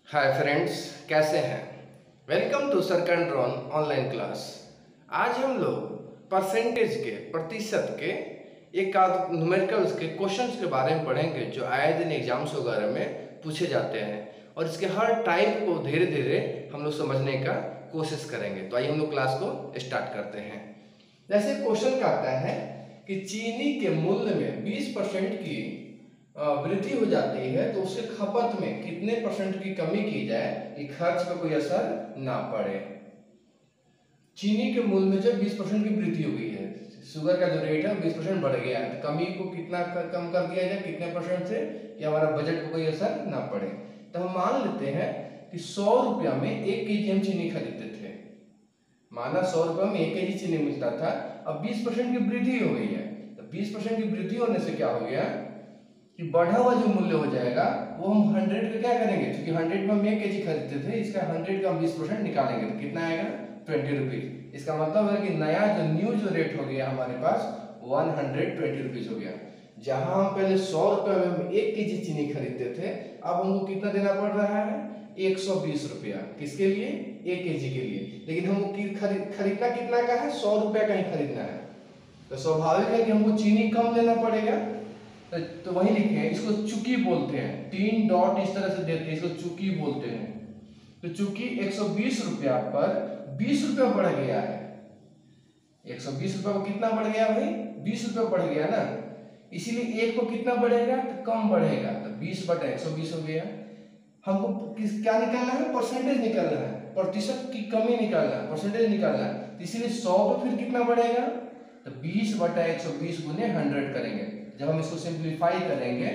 हाय friends, कैसे हैं। Welcome to सर्कंड्रॉन ऑनलाइन क्लास। आज हम लोग परसेंटेज के प्रतिशत के एक आध न्यूमेरिकल्स के क्वेश्चंस के बारे में पढ़ेंगे जो आए दिन एग्जाम्स वगैरह में पूछे जाते हैं और इसके हर टाइप को धीरे धीरे हम लोग समझने का कोशिश करेंगे। तो आइए हम लोग क्लास को स्टार्ट करते हैं। जैसे क्वेश्चन का आता है कि चीनी के मूल्य में 20% की वृद्धि हो जाती है तो उसके खपत में कितने परसेंट की कमी की जाए कि खर्च पर कोई असर ना पड़े। चीनी के मूल्य में जब 20% की वृद्धि हो गई है, शुगर का जो रेट है 20% बढ़ गया है, तो कमी को कितना कम कर दिया जाए, कितने परसेंट से कि हमारा बजट को कोई असर ना पड़े। तो हम मान लेते हैं कि 100 रुपया में 1 केजी हम चीनी खरीदते थे। माना 100 रुपया में 1 केजी चीनी मिलता था, अब 20% की वृद्धि हो गई है। तो 20% की वृद्धि होने से क्या हो गया कि बढ़ा हुआ जो मूल्य हो जाएगा वो हम 100 का क्या करेंगे, क्योंकि 100 में हम 1 केजी खरीदते थे, इसका 100 का हम 20% निकालेंगे तो कितना आएगा 20 रुपीज। इसका मतलब है कि नया जो न्यू रेट हो गया हमारे पास 120 रुपीज हो गया। जहां हम पहले 100 रुपए में 1 केजी चीनी खरीदते थे, अब हमको कितना देना पड़ रहा है 120 रुपया। किसके लिए? 1 केजी के लिए। लेकिन हमको खरीदना कितना का है, 100 रुपया का ही खरीदना है, तो स्वाभाविक है कि हमको चीनी कम लेना पड़ेगा। तो वही लिखे हैं, इसको चुकी बोलते हैं, 3 डॉट इस तरह से देते हैं, इसको चुकी बोलते हैं। तो चूंकि 120 रुपया पर 20 रुपया बढ़ गया है, 120 रुपया को कितना बढ़ गया भाई, 20 रुपया बढ़ गया ना, इसीलिए एक को कितना बढ़ेगा तो कम बढ़ेगा, तो 20 बटा 120 हो गया। हमको क्या निकालना है, परसेंटेज निकालना है, प्रतिशत की कमी निकालना है, परसेंटेज निकालना है। तो इसीलिए 100 पे फिर कितना बढ़ेगा, तो 20 बटा 120 गुने 100 करेंगे। जब हम इसको सिंप्लीफाई करेंगे,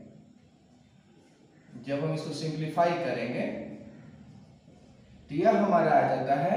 तो यह हमारा आ जाता है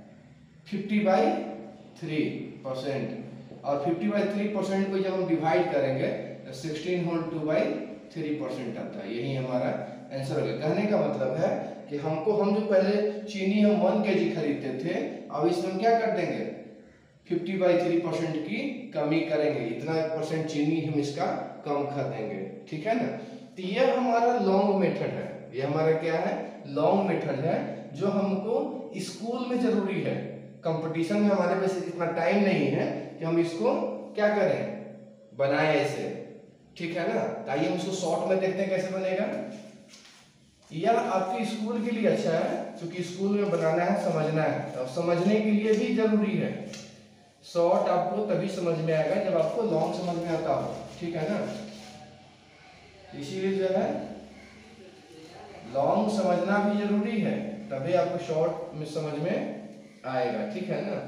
50/3%। और 50/3% को जब हम डिवाइड करेंगे तो 16 होल 2/3% आता है। यही हमारा आंसर हो गया। कहने का मतलब है कि हम जो पहले चीनी हम 1 केजी खरीदते थे, अब इसमें हम क्या कर देंगे 50/3% की कमी करेंगे, इतना परसेंट चीनी हम इसका कम कर देंगे। ठीक है ना। तो यह हमारा लॉन्ग मेथड है, ये हमारा क्या है, लॉन्ग मेथड है, जो हमको स्कूल में जरूरी है। कंपटीशन में हमारे पास इतना टाइम नहीं है कि हम इसको क्या करें, बनाए ऐसे। ठीक है ना। तो आइए हम इसको शॉर्ट में देखते हैं कैसे बनेगा। यह आपके स्कूल के लिए अच्छा है, क्योंकि स्कूल में बनाना है, समझना है, और समझने के लिए भी जरूरी है। शॉर्ट आपको तभी समझ में आएगा जब आपको लॉन्ग समझ में आता हो। ठीक है ना। इसीलिए जो है लॉन्ग समझना भी जरूरी है, तभी आपको शॉर्ट में समझ में आएगा। ठीक है ना।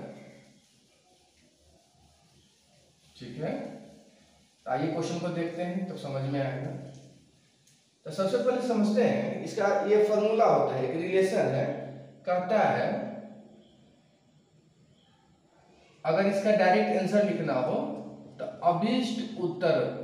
ठीक है। आइए क्वेश्चन को देखते हैं तब समझ में आएगा। तो सबसे पहले समझते हैं इसका, ये फॉर्मूला होता है, एक रिलेशन है, कहता है अगर इसका डायरेक्ट आंसर लिखना हो तो अभीष्ट उत्तर,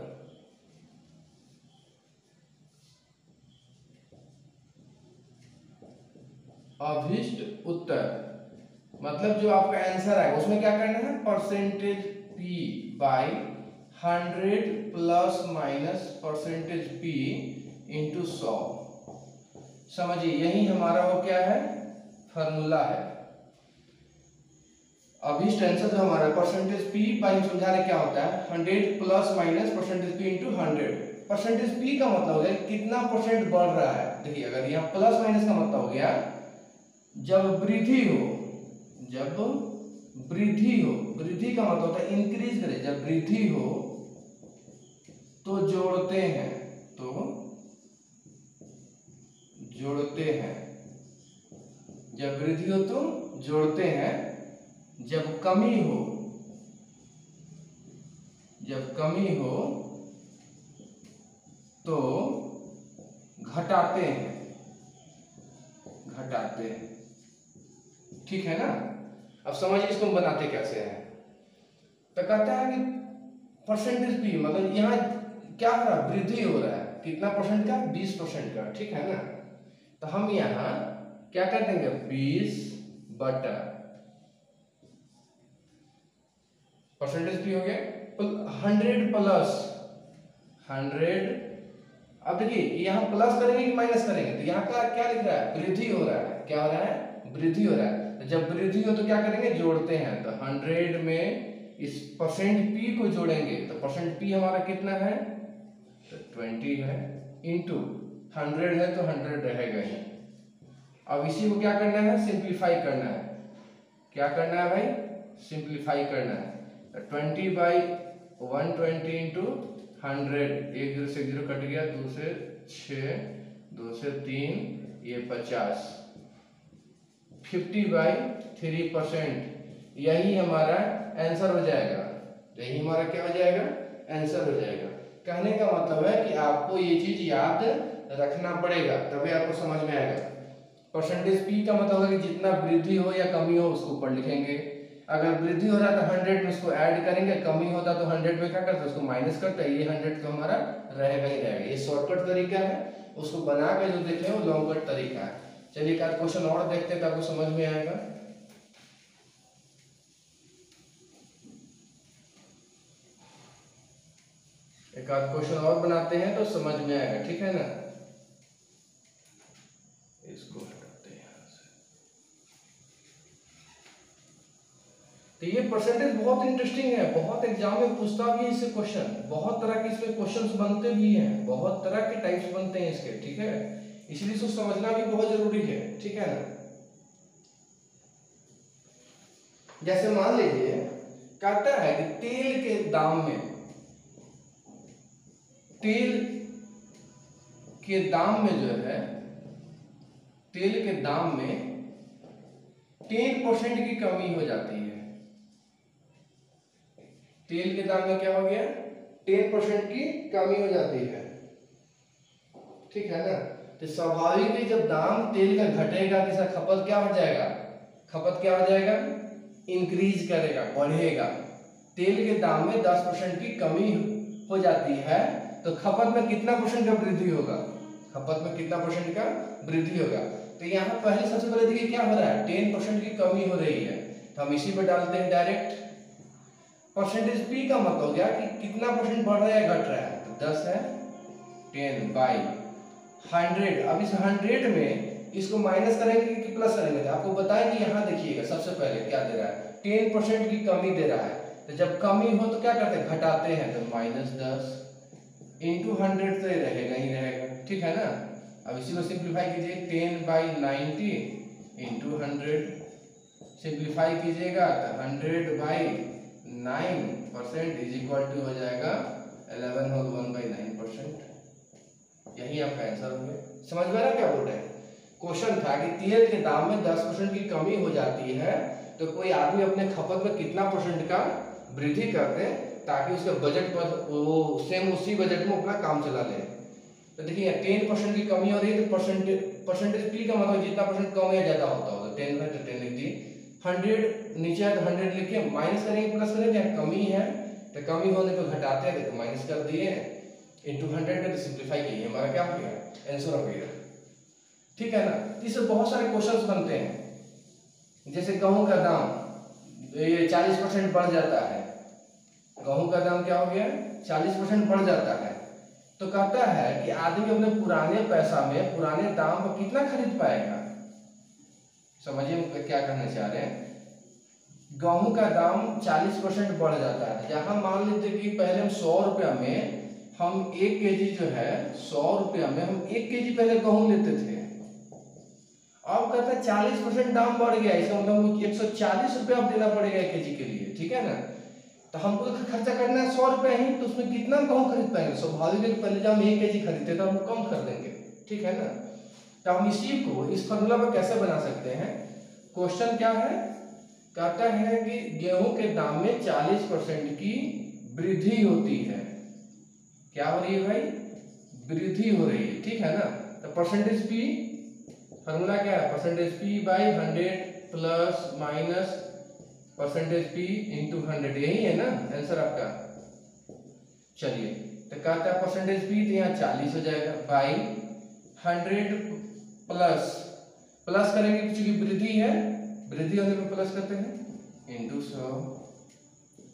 अभीष्ट उत्तर मतलब जो आपका आंसर है उसमें क्या करना है, percentage P by 100 plus minus percentage P into 100। समझिए यही हमारा वो क्या है, फॉर्मूला है। अभीष्ट आंसर जो हमारा परसेंटेज पी बाई, समझा रहे क्या होता है, 100 plus minus percentage P into 100। Percentage P का मतलब हो गया कितना परसेंट बढ़ रहा है। देखिए अगर यहाँ प्लस माइनस का मतलब हो गया जब वृद्धि हो, जब वृद्धि हो, वृद्धि का मतलब होता है इंक्रीज करे, जब वृद्धि हो तो जोड़ते हैं, तो जोड़ते हैं, जब वृद्धि हो तो जोड़ते हैं, जब कमी हो, जब कमी हो तो घटाते हैं, घटाते हैं। ठीक है ना। अब समझिए इसको हम बनाते कैसे हैं। तो कहता है कि परसेंटेज पी मतलब यहाँ क्या हो रहा है, वृद्धि हो रहा है, कितना परसेंट का, 20% का। ठीक है ना। तो हम यहाँ क्या कर देंगे, 20 बटा परसेंटेज पी हो गया 100 प्लस 100, अब देखिए यहाँ प्लस करेंगे कि माइनस करेंगे, तो यहाँ का क्या लिख रहा है, वृद्धि हो रहा है। क्या हो रहा है, वृद्धि हो रहा है। तो जब वृद्धि हो तो क्या करेंगे, जोड़ते हैं। तो 100 में इस परसेंट पी को जोड़ेंगे तो परसेंट पी हमारा कितना है, तो 20 है, इंटू 100 है तो 100 रहेगा ही। अब इसी को क्या करना है, सिंप्लीफाई करना है। क्या करना है भाई, सिंप्लीफाई करना है। तो 20/120 इंटू 100, एक जीरो से एक जीरो कट गया, 2 से 6, 2 से 3, ये 50, 50/3%। यही हमारा आंसर हो जाएगा। यही हमारा क्या हो जाएगा, आंसर हो जाएगा। कहने का मतलब है कि आपको ये चीज याद रखना पड़ेगा, तभी आपको समझ में आएगा। परसेंटेज पी का मतलब है कि जितना वृद्धि हो या कमी हो उसको ऊपर लिखेंगे। अगर वृद्धि हो रहा है तो 100 में उसको ऐड करेंगे, कमी होता तो 100 में क्या करते हैं, उसको माइनस करते हैं। ये 100 तो हमारा रहेगा ही रहेगा। ये शॉर्टकट तरीका है, उसको बना के जो देखे वो लॉन्ग कट तरीका है। चलिए एक आध क्वेश्चन और देखते हैं तो आपको समझ में आएगा। एक आध क्वेश्चन और बनाते हैं तो समझ में आएगा, ठीक है ना। इसको हटाते हैं यहाँ से। तो ये परसेंटेज बहुत इंटरेस्टिंग है, बहुत एग्जाम में पूछता भी है इससे क्वेश्चन, बहुत तरह के इसमें क्वेश्चंस बनते भी हैं, बहुत तरह के टाइप्स बनते हैं इसके, ठीक है। इसलिए इसको समझना भी बहुत जरूरी है, ठीक है ना। जैसे मान लीजिए कहता है कि तेल के दाम में, तेल के दाम में जो है, तेल के दाम में 10% की कमी हो जाती है। तेल के दाम में क्या हो गया, 10% की कमी हो जाती है, ठीक है ना। तो स्वाभाविक है जब दाम तेल का घटेगा तो इसका खपत क्या हो जाएगा, खपत क्या हो जाएगा, इंक्रीज करेगा, बढ़ेगा। तेल के दाम में 10% की कमी हो जाती है तो खपत में कितना परसेंट का वृद्धि होगा, खपत में कितना परसेंट का वृद्धि होगा। तो यहाँ पहले सबसे पहले देखिए क्या हो रहा है, 10% की कमी हो रही है, तो हम इसी पे डालते हैं डायरेक्ट। परसेंटेज पी का मतलब हो गया कि कितना परसेंट बढ़ रहा है घट रहा है, तो 10 है, 10/100। अब इस 100 में इसको माइनस करेंगे कि प्लस करेंगे, तो आपको बताएं कि यहाँ देखिएगा सबसे पहले क्या दे रहा है, 10% की कमी दे रहा है। तो जब कमी हो तो क्या करते हैं, घटाते हैं, तो -10 इंटू 100 तो रहेगा ही रहेगा, ठीक है ना। अब इसी को सिंप्लीफाई कीजिए, 10/90 इंटू 100 सिंप्लीफाई कीजिएगा तो 100/9% इज इक्वल टू हो जाएगा 11 होल 1/9%। यही आपका आंसर हो गया। समझ में आ रहा क्या बोल रहे हैं। क्वेश्चन था कि तेल के दाम में 10% की कमी हो जाती है तो कोई आदमी अपने खपत में कितना परसेंट का वृद्धि कर दे ताकि उसके बजट पर वो सेम उसी बजट में अपना काम चला ले। तो देखिए 10% की कमी हो रही है तो परसेंटेज पी का मतलब जितना परसेंट कम या ज्यादा होता होगा, 10 है तो 10 लिख दी, 100 नीचे है तो 100 लिखिए, माइनस करेंगे प्लस करेंगे, कमी है तो कमी होने पर घटाते हैं तो माइनस कर दिए, इंटू 100 का सिंप्लीफाई किए, हमारा क्या हो गया, आंसर हो गया, ठीक है ना। इससे बहुत सारे क्वेश्चंस बनते हैं, जैसे गेहूं का दाम ये 40% बढ़ जाता है, गेहूं का दाम क्या हो गया 40% बढ़ जाता है, तो कहता है कि आदमी अपने पुराने पैसा में पुराने दाम पर कितना खरीद पाएगा। समझिए हम क्या कहना चाह रहे हैं। गेहूं का दाम 40% बढ़ जाता है, जहां मान लीजिए कि पहले हम 100 रुपया में हम 1 केजी जो है 100 रुपया में हम 1 केजी पहले गेहूं लेते थे, अब कहता है 40% दाम बढ़ गया, इसका मतलब 140 रुपया अब देना पड़ेगा 1 केजी के लिए, ठीक है ना। तो हमको खर्चा करना है 100 रुपया ही, तो उसमें कितना गेहूं खरीद पाएंगे, स्वाभाविक है कि पहले जब हम 1 केजी खरीदते तो हम कम कर देंगे, ठीक है ना। तो हम इसी को इस फॉर्मूला पर कैसे बना सकते हैं। क्वेश्चन क्या है, कहता है कि गेहूं के दाम में 40% की वृद्धि होती है, क्या हो रही है भाई, वृद्धि हो रही है, ठीक है ना। तो परसेंटेज पी फॉर्मूला क्या है, percentage P by 100 plus minus percentage P into 100, यही है ना आंसर आपका। चलिए तो कहता है परसेंटेज पी तो यहाँ 40 हो जाएगा बाई 100 प्लस प्लस करेंगे क्योंकि वृद्धि है, वृद्धि होने पर प्लस करते हैं इंटू 100,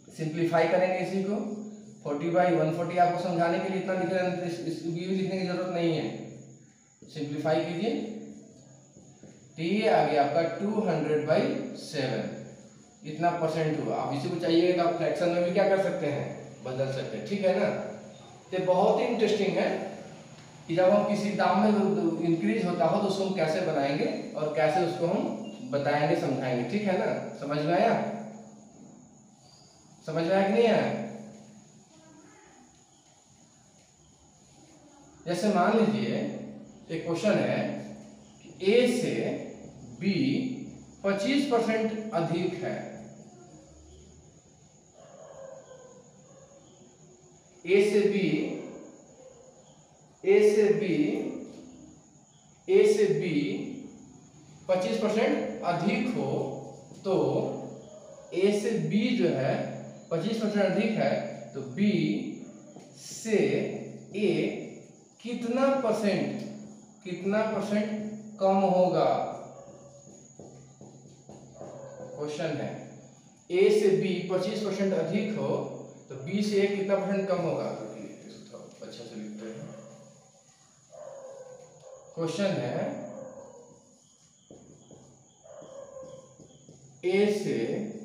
सिंप्लीफाई करेंगे इसी को 40/140। आपको समझाने के लिए इतना लिख रहे हैं, इसको भी लिखने की जरूरत सिंप्लीफाई कीजिए, तो ये आ गया आपका 200/7, इतना परसेंट हुआ। आप इसी को चाहिए तो आप फ्रैक्शन में भी क्या कर सकते हैं, बदल सकते हैं, ठीक है ना। तो बहुत ही इंटरेस्टिंग है कि जब हम किसी दाम में इंक्रीज होता हो तो उसको हम कैसे बनाएंगे और कैसे उसको हम बताएंगे, समझाएंगे, ठीक है ना। समझ में आया, समझ में आया कि नहीं आया। जैसे मान लीजिए एक क्वेश्चन है कि ए से बी 25% अधिक है, ए से बी 25% अधिक हो, तो ए से बी जो है 25% अधिक है, तो बी से ए कितना परसेंट कम होगा। क्वेश्चन है ए से बी 25% अधिक हो तो बी से ए कितना परसेंट कम होगा। अच्छा से लिखते हैं। क्वेश्चन है ए से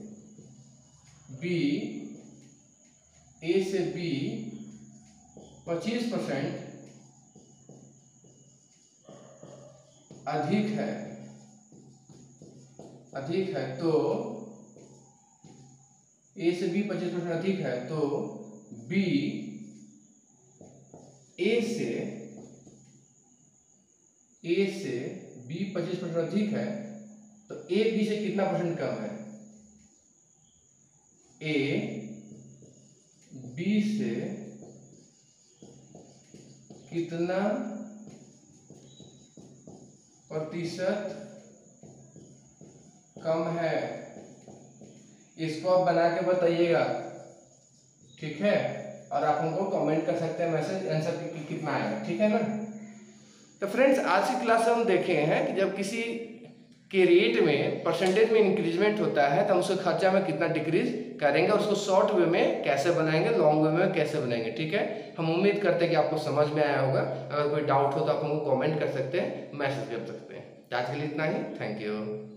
बी 25% अधिक है, तो ए से बी 25% अधिक है, तो बी ए से बी 25% अधिक है, तो ए बी से कितना परसेंट कम है। ए बी से कितना प्रतिशत कम है, इसको आप बना के बताइएगा, ठीक है। और आप हमको कमेंट कर सकते हैं मैसेज आंसर कितना आएगा, ठीक है ना। तो फ्रेंड्स आज की क्लास में हम देखे हैं कि जब किसी के रेट में परसेंटेज में इंक्रीजमेंट होता है तो हम उसके खर्चा में कितना डिक्रीज करेंगे, उसको शॉर्ट वे में कैसे बनाएंगे, लॉन्ग वे में कैसे बनाएंगे, ठीक है। हम उम्मीद करते हैं कि आपको समझ में आया होगा। अगर कोई डाउट हो तो आप हमको कमेंट कर सकते हैं, मैसेज कर सकते हैं। आज के लिए इतना ही, थैंक यू।